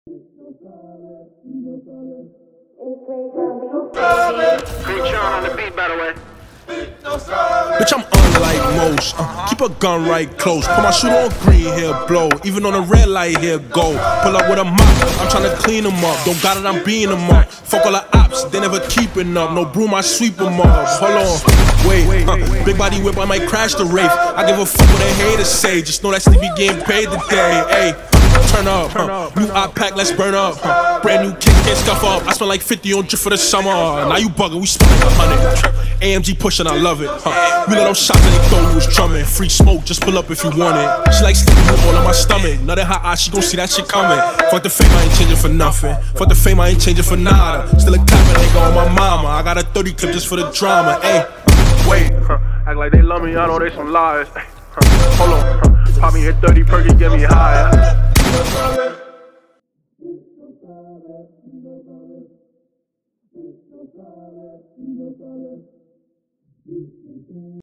Big Sean on the beat, by the way. Bitch, I'm unlike most. Keep a gun right close. Put my shooter on green, here blow. Even on the red light, here go. Pull up with a mop, I'm tryna clean them up. Don't got it, I'm beating them up. Fuck all the ops, they never keeping up. No broom, I sweep them up. Hold on, wait. Big body whip, I might crash the Wraith. I give a fuck what they haters say. Just know that sleepy getting paid today. Ayy. Turn up, new iPack, let's burn up. Brand new kicks, can't scuff up. I spent like 50 on drip for the summer. Now you bugging, we spent like 100. AMG pushing, I love it. We let them shots and they throw you was drumming. Free smoke, just pull up if you want it. She like sticking you all on my stomach. Nothing hot eye, she gon' see that shit coming. Fuck the fame, I ain't changing for nothing. Fuck the fame, I ain't changing for nada. Still a clapping nigga on my mama. I got a 30 clip just for the drama. Ayy, wait, act like they love me, I know they some liars. Hold on, pop me a 30 perky, get me higher.